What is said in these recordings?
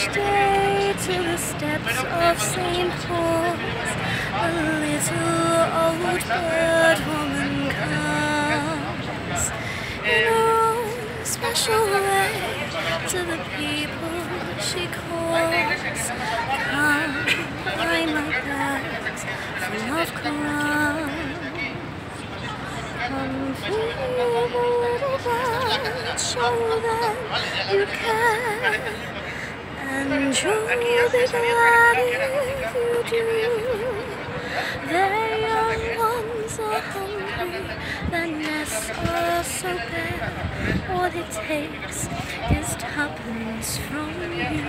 each day to the steps of St. Paul's, a little old bird woman comes in her own special way to the people she calls. Come, find my bags full of crumbs. Come feel the little birds, show them you care, and you'll be glad if you do. Their young ones are hungry, their nests are so bare. What it takes is tuppence from you.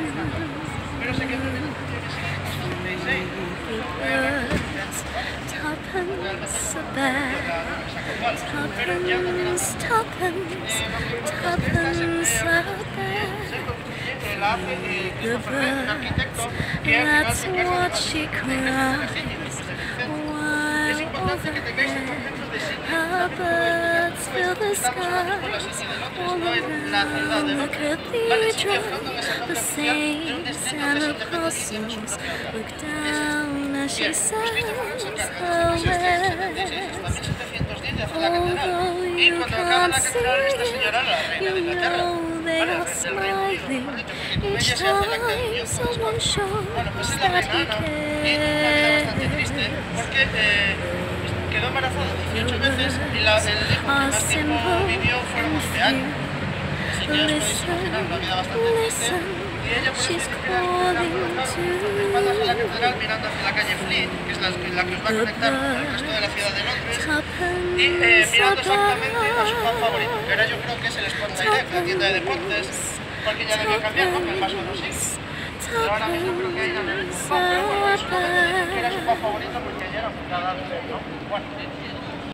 Three birds, tuppence a bear. Tuppence, tuppence, tuppence a bear. The birds, that's what she cries, while overhead her birds fill the skies. All around the cathedral, the saints and the apostles look down as she says her rest. Although you can't see it, you know they are smiling each time someone shows that he cares. Quedó embarazada 18 veces y el último vivió fueron 11 años. Así que ya os podéis imaginar una vida bastante triste. Y ella por eso de espaldas a la catedral mirando hacia la calle Fleet, que es la que os va a conectar con el resto de la ciudad de Londres, y mirando exactamente a su fan favorito, que ahora yo creo que es el Sport Direct, la tienda de deportes, porque ya debió cambiar, ¿no? Que es más o menos sí. Pero ahora mismo creo que hay una nueva fan, pero bueno, eso no te decía que era su fan favorito porque ella era cada vez, ¿no? Bueno.